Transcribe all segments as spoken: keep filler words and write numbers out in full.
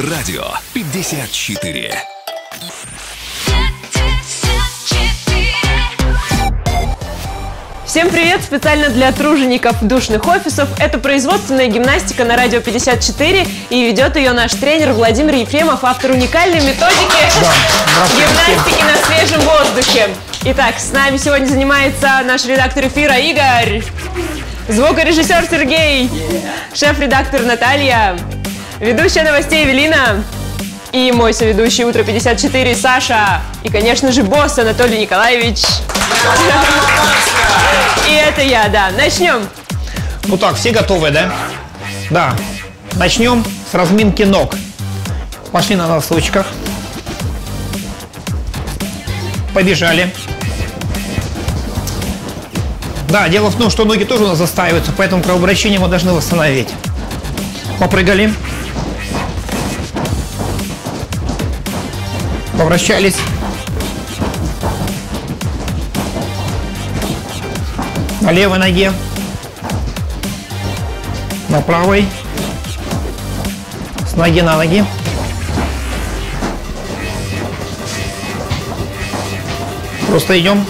Радио пятьдесят четыре. Всем привет! Специально для тружеников душных офисов. Это производственная гимнастика на радио пятьдесят четыре. И ведет ее наш тренер Владимир Ефремов, автор уникальной методики да, гимнастики на свежем воздухе. Итак, с нами сегодня занимается наш редактор эфира Игорь, звукорежиссер Сергей, шеф-редактор Наталья, ведущая новостей Эвелина и мой соведущий Утро пятьдесят четыре Саша. И, конечно же, босс Анатолий Николаевич. И это я, да. Начнем. Ну так, все готовы, да? Да. Начнем с разминки ног. Пошли на носочках. Побежали. Да, дело в том, что ноги тоже у нас застаиваются, поэтому кровообращение мы должны восстановить. Попрыгали. Повращались. На левой ноге, на правой, с ноги на ноги. Просто идем.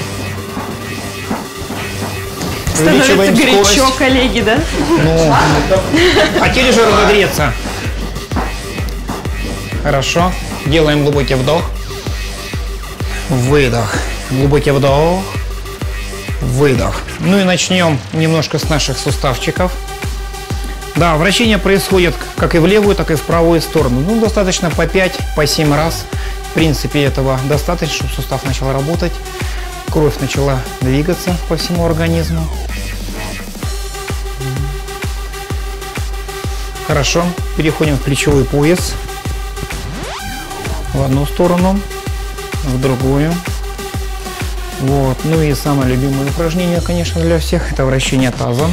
Становится горячо, коллеги, да? Ну, хотели же разогреться. Хорошо. Делаем глубокий вдох. Выдох. Глубокий вдох. Выдох. Ну и начнем немножко с наших суставчиков. Да, вращение происходит как и в левую, так и в правую сторону. Ну, достаточно по пять, по семь раз. В принципе, этого достаточно, чтобы сустав начал работать. Кровь начала двигаться по всему организму. Хорошо. Переходим в плечевой пояс. В одну сторону, в другую. Вот. Ну и самое любимое упражнение, конечно, для всех — это вращение тазом.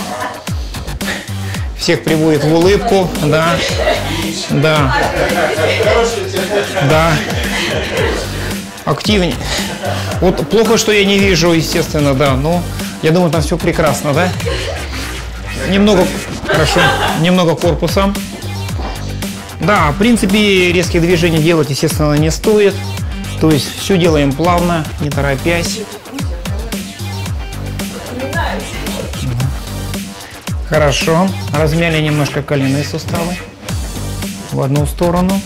Всех приводит в улыбку, да, да, да, активнее. Вот плохо, что я не вижу, естественно, да, но я думаю, там все прекрасно, да. Немного, хорошо, немного корпуса. Да, в принципе, резких движений делать, естественно, не стоит. То есть все делаем плавно, не торопясь. Хорошо. Размяли немножко коленные суставы. В одну сторону.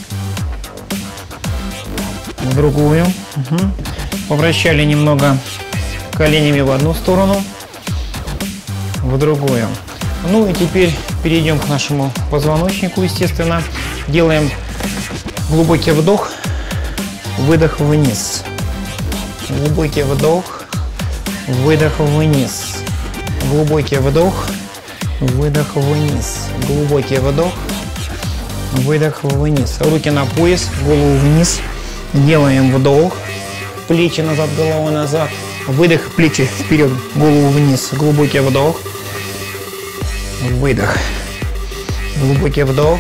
В другую. Угу. Повращали немного коленями в одну сторону. В другую. Ну и теперь перейдем к нашему позвоночнику, естественно. Делаем глубокий вдох. Выдох вниз. Глубокий вдох. Выдох вниз. Глубокий вдох. Выдох вниз. Глубокий вдох. Выдох вниз. Руки на пояс, голову вниз. Делаем вдох. Плечи назад, голова назад. Выдох, плечи вперед, голову вниз. Глубокий вдох. Выдох. Глубокий вдох.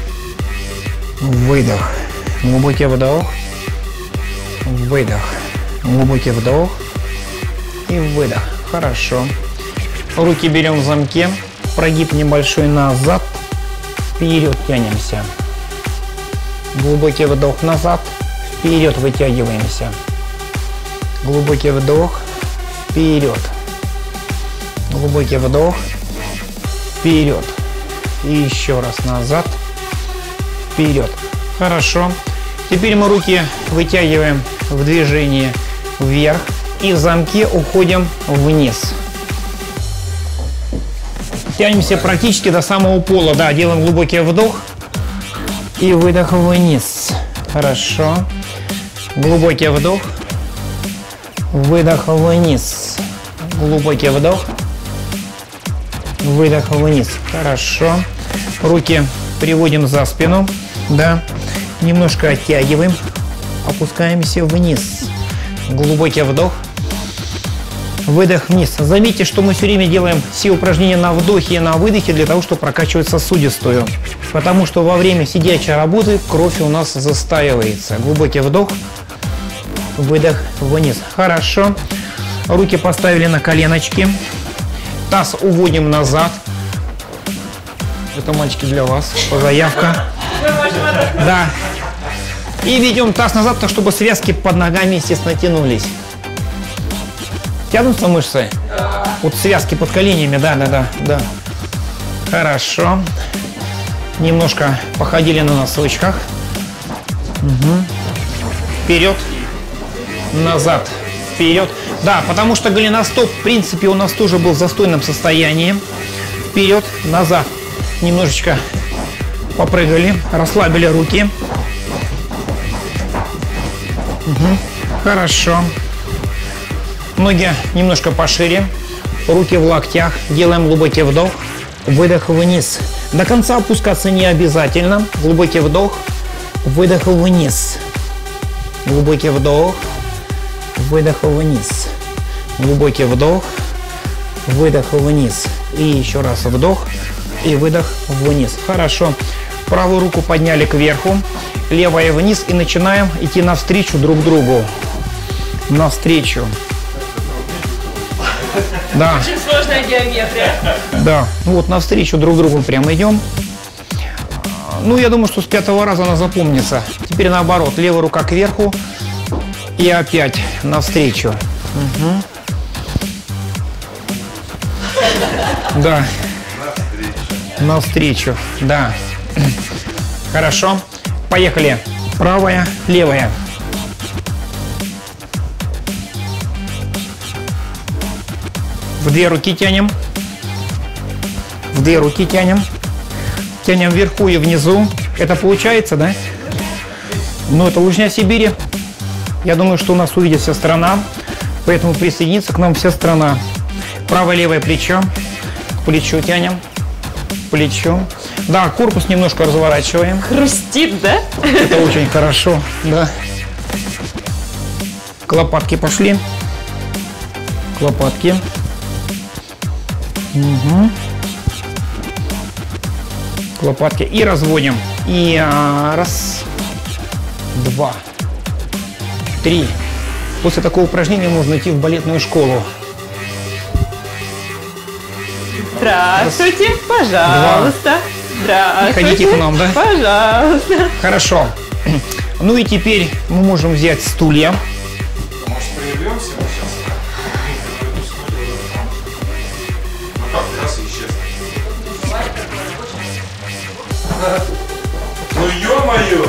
Выдох. Глубокий вдох. Выдох. Глубокий вдох. И выдох. Хорошо. Руки берем в замке. Прогиб небольшой назад. Вперед тянемся. Глубокий вдох назад. Вперед вытягиваемся. Глубокий вдох. Вперед. Глубокий вдох. Вперед. И еще раз назад. Вперед. Хорошо. Теперь мы руки вытягиваем в движение вверх и в замке уходим вниз. Тянемся практически до самого пола. Да, делаем глубокий вдох и выдох вниз. Хорошо. Глубокий вдох. Выдох вниз. Глубокий вдох. Выдох вниз. Хорошо. Руки приводим за спину. Да. Немножко оттягиваем, опускаемся вниз. Глубокий вдох, выдох вниз. Заметьте, что мы все время делаем все упражнения на вдохе и на выдохе для того, чтобы прокачивать сосудистую. Потому что во время сидячей работы кровь у нас застаивается. Глубокий вдох, выдох вниз. Хорошо. Руки поставили на коленочки. Таз уводим назад. Это, мальчики, для вас. Заявка. Да. И ведем таз назад, так чтобы связки под ногами, естественно, тянулись. Тянутся мышцы? Да. Вот связки под коленями, да, да, да, да. Хорошо. Немножко походили на носочках. Угу. Вперед, назад, вперед. Да, потому что голеностоп, в принципе, у нас тоже был в застойном состоянии. Вперед, назад. Немножечко попрыгали, расслабили руки. Угу. Хорошо. Ноги немножко пошире. Руки в локтях. Делаем глубокий вдох. Выдох вниз. До конца опускаться не обязательно. Глубокий вдох. Выдох вниз. Глубокий вдох. Выдох вниз. Глубокий вдох. Выдох вниз. И еще раз вдох. И выдох вниз. Хорошо. Правую руку подняли кверху. Левая вниз. И начинаем идти навстречу друг другу. Навстречу. Да. Очень сложная геометрия. Да. Вот навстречу друг другу прямо идем. Ну, я думаю, что с пятого раза она запомнится. Теперь наоборот. Левая рука кверху. И опять навстречу. Угу. Да. Навстречу. Да. Хорошо. Поехали. Правая, левая. В две руки тянем. В две руки тянем. Тянем вверху и внизу. Это получается, да? Ну, это Лыжня Сибири. Я думаю, что у нас увидит вся страна. Поэтому присоединится к нам вся страна. Правое-левое плечо. К плечу тянем. К плечу. Да, корпус немножко разворачиваем. Хрустит, да? Это очень хорошо, да. К лопатке пошли. К лопатке. Угу. К лопатке. И разводим. И а, раз, два, три. После такого упражнения можно идти в балетную школу. Здравствуйте, пожалуйста. Здравствуйте. Ходите к нам, да? Пожалуйста. Хорошо. Ну и теперь мы можем взять стулья. Может, проявимся мы сейчас? Ну как, раз и исчез. Ну ё-моё!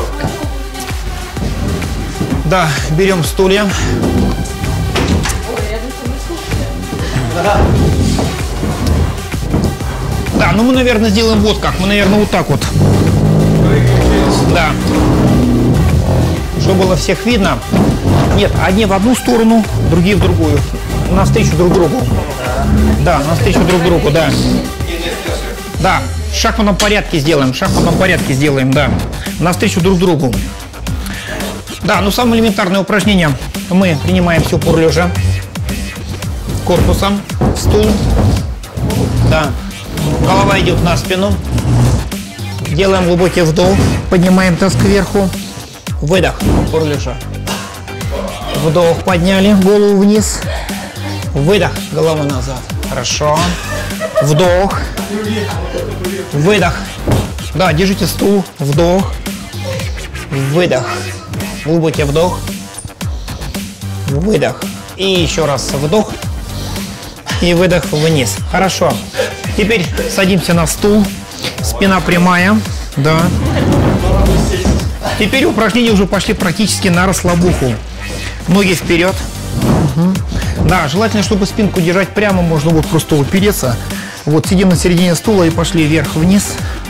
Да, берем стулья. Да, ну мы, наверное, сделаем вот как. Мы, наверное, вот так вот. Да. Чтобы было всех видно. Нет, одни в одну сторону, другие в другую. Навстречу друг другу. Да, навстречу друг другу, да. Да, в шахматном порядке сделаем. В шахматном порядке сделаем, да. Навстречу друг другу. Да, ну самое элементарное упражнение. Мы принимаем все упор лежа. Корпусом. Стул. Да. Голова идет на спину. Делаем глубокий вдох. Поднимаем таз кверху. Выдох. Упор лежа. Вдох. Подняли голову вниз. Выдох. Голова назад. Хорошо. Вдох. Выдох. Да, держите стул. Вдох. Выдох. Глубокий вдох. Выдох. И еще раз вдох. И выдох вниз. Хорошо. Теперь садимся на стул. Спина прямая. Да. Теперь упражнения уже пошли практически на расслабуху. Ноги вперед. Угу. Да, желательно, чтобы спинку держать прямо. Можно вот просто упереться. Вот сидим на середине стула и пошли вверх-вниз.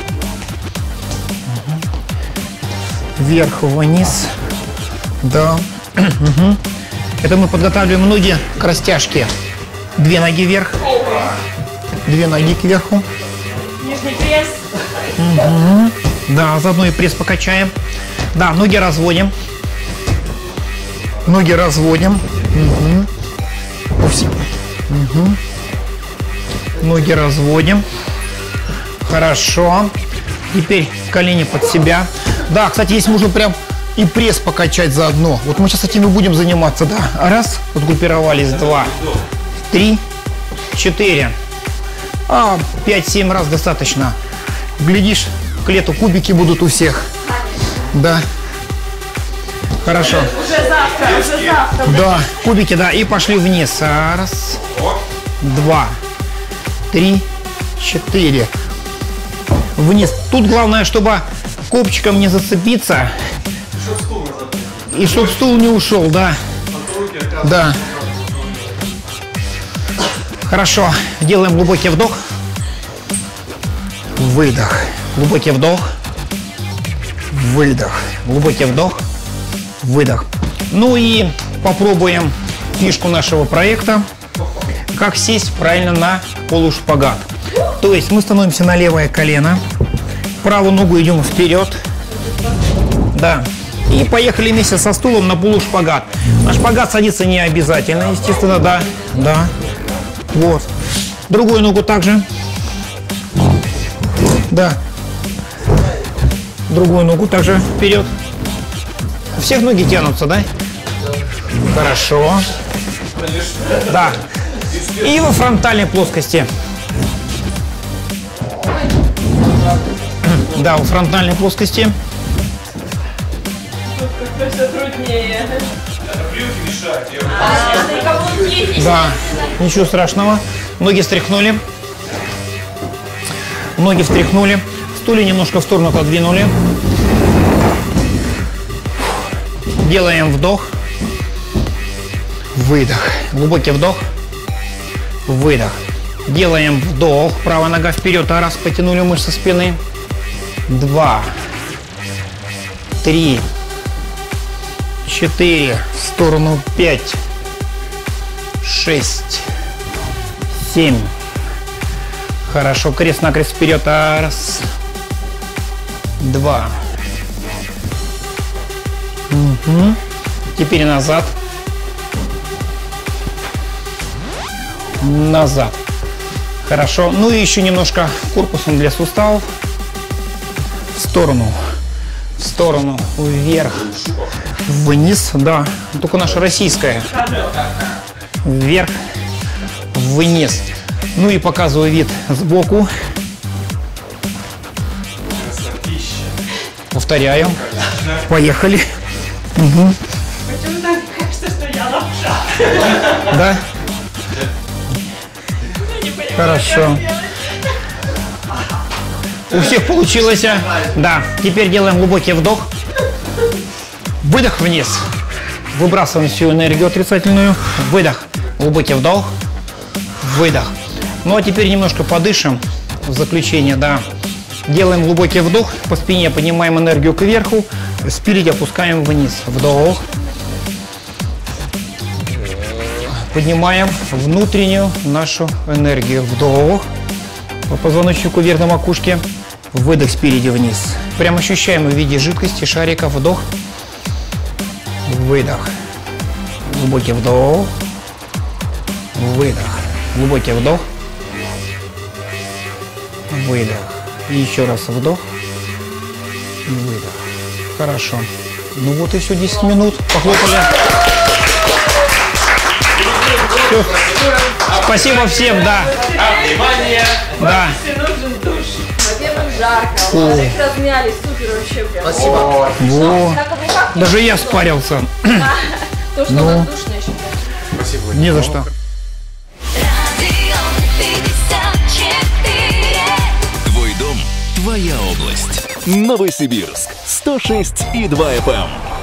Угу. Вверх-вниз. Да. Угу. Это мы подготавливаем ноги к растяжке. Две ноги вверх. Две ноги кверху. Нижний пресс. Угу. Да, заодно и пресс покачаем. Да, ноги разводим. Ноги разводим. Угу. Угу. Ноги разводим. Хорошо. Теперь колени под себя. Да, кстати, здесь можно прям и пресс покачать заодно. Вот мы сейчас этим и будем заниматься, да. Раз, сгруппировались, два, три, четыре. А, пять-семь раз достаточно. Глядишь, к лету кубики будут у всех. Да. Хорошо. Уже завтра, уже завтра. Да, кубики, да, и пошли вниз. Раз, два, три, четыре. Вниз. Тут главное, чтобы копчиком не зацепиться. И чтобы стул не ушел, да. Да. Хорошо. Делаем глубокий вдох. Выдох. Глубокий вдох. Выдох. Глубокий вдох. Выдох. Ну и попробуем фишку нашего проекта. Как сесть правильно на полушпагат. То есть мы становимся на левое колено. Правую ногу идем вперед. Да. И поехали вместе со стулом на полушпагат. На шпагат садиться не обязательно, естественно, да. Да. Вот. Другую ногу также. Да. Другую ногу также вперед. У всех ноги тянутся, да? Хорошо. Да. И во фронтальной плоскости. Да, во фронтальной плоскости. Все труднее. Да, ничего страшного. Ноги встряхнули. Ноги встряхнули. Стулья немножко в сторону отодвинули. Делаем вдох. Выдох. Глубокий вдох. Выдох. Делаем вдох. Правая нога вперед. А раз, потянули мышцы спины. Два. Три. Четыре. В сторону. Пять. Шесть. Семь. Хорошо. Крест-накрест вперед. А раз. Два. Угу. Теперь назад. Назад. Хорошо. Ну и еще немножко корпусом для суставов. В сторону. В сторону. Вверх. Вниз. Да. Только наша российская. Вверх. Вниз. Ну и показываю вид сбоку. Повторяю. Поехали. Угу. Почему так кажется, что я лапша? Да? Хорошо. У всех получилось. Да. Теперь делаем глубокий вдох. Выдох вниз. Выбрасываем всю энергию отрицательную. Выдох. Глубокий вдох. Выдох. Ну а теперь немножко подышим в заключение, да. Делаем глубокий вдох. По спине поднимаем энергию кверху. Спереди опускаем вниз. Вдох. Поднимаем внутреннюю нашу энергию. Вдох. По позвоночнику вверх на макушке. Выдох спереди вниз. Прям ощущаем в виде жидкости шарика. Вдох. Выдох. Глубокий вдох. Выдох. Глубокий вдох. Выдох. И еще раз вдох. Выдох. Хорошо. Ну вот и все, десять минут. Похлопали. Все. Спасибо всем, да. Внимание! Да. Нужен душ. Во-первых, жарко. У вас их размяли, супер вообще прям. Спасибо. Во. На каблуках Даже я спарился. то, что Ну. воздушно еще. Спасибо. Не за что. Твой дом, твоя область. Новосибирск. сто шесть и два эф эм.